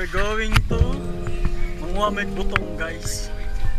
We're going to manguha may butong, guys.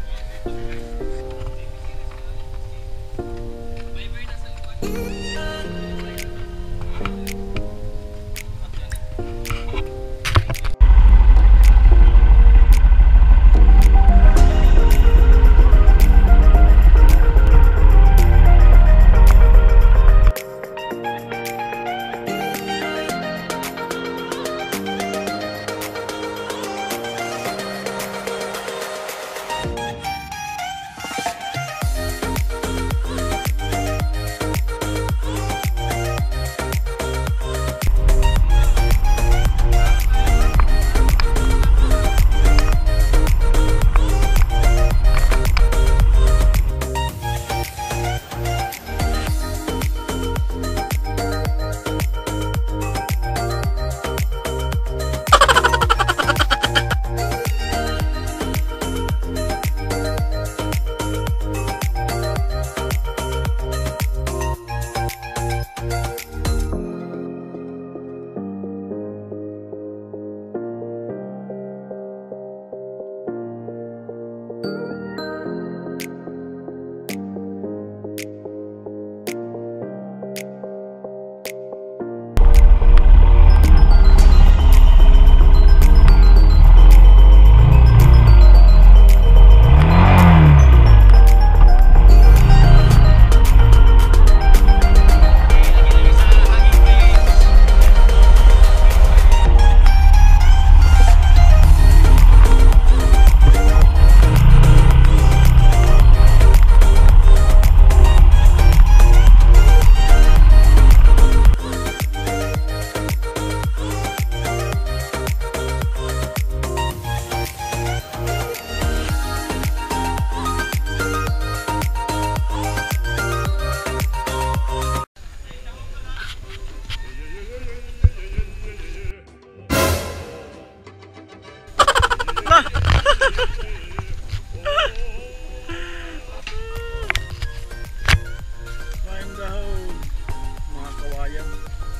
Find the hole, mga kawayan.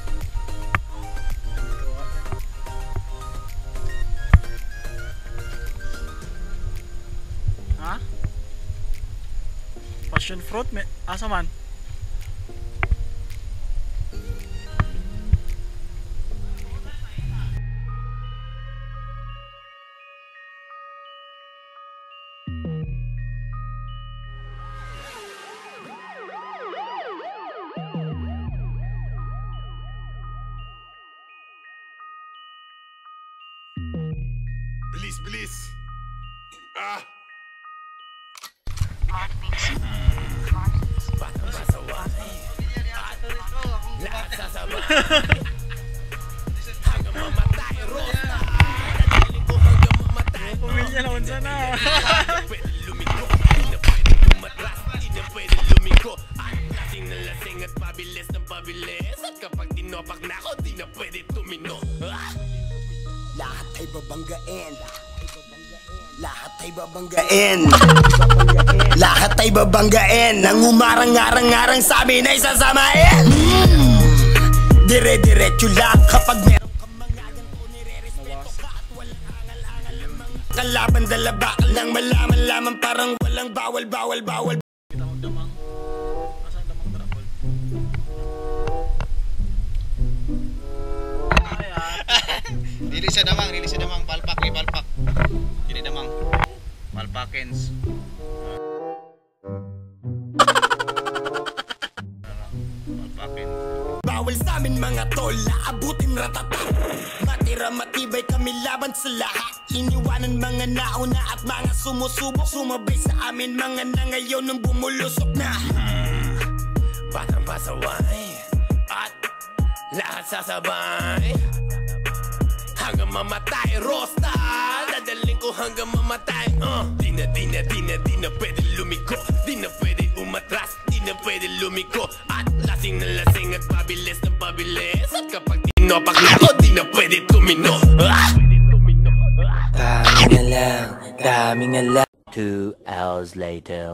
Ha? Passion fruit? Asa man? Bilis, bilis! Ah! Batang masaway lahat sasabay hanggang mamatay, rosta. Dadaling ko hanggang mamatay. Pumilya na unsa na. Pwede lumiko, di na pwede tumatras, di na pwede lumiko. Lasing na lasing at pabilis ng pabilis. At kapag tinopak na ako, di na pwede tumino. Lahat ay babanggain. Lahat ay babanggain. Lahat ay babanggain. Nang umarang-arang-arang sa amin ay sasamain. Dire-diretso lang kapag meron kang mga ganito, nire-respeto ka at walang angal-angal. Kalaban dalabakal nang malaman-laman, parang walang bawal. Kita mo damang. Asan damang drapol? Dili siya damang, palpak ni palpak. Dili damang. Palpakins. Palpakin. Bawal sa amin mga tol, aabutin ratata. Matira matibay kami laban sa lahat. Iniwanan mga nauna at mga sumusubok. Sumabay sa amin mga na ngayon nang bumulusok na. Batang pasaway at lahat sasabay hanggang mamatay, rosta. Dadaling ko hanggang mamatay. Di na pwede lumiko, di na pwede umatras, di na pwede lumiko. At lasing na lasing at pabilis ng pabilis. At kapag tinopak na ako, di na pwede tumino. Kami nga lang. 2 hours later.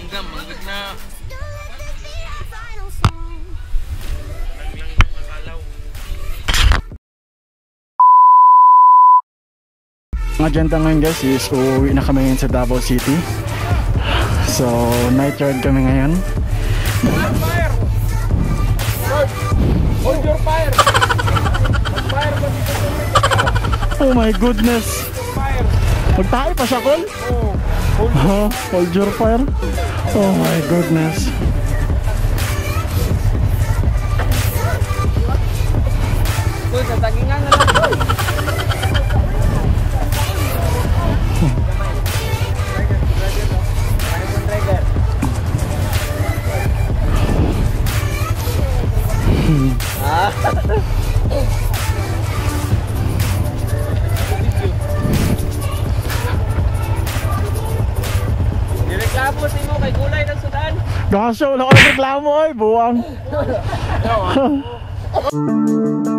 Langgam, manggit na. Lang nakalaw. Ang agenda ngayon guys is uuwi na kami ngayon sa Davao City. So night ride kami ngayon. Fire! Hold your fire! Fire ba dito? Oh my goodness! Fire! Magtae pa siya, Col? Oo. Hold your fire. Oh my goodness. Uy, sa tagingan na lang. Direklamo sa imo kay gulay ng sudan. Gaso, wala ko reklamo ay, buwang.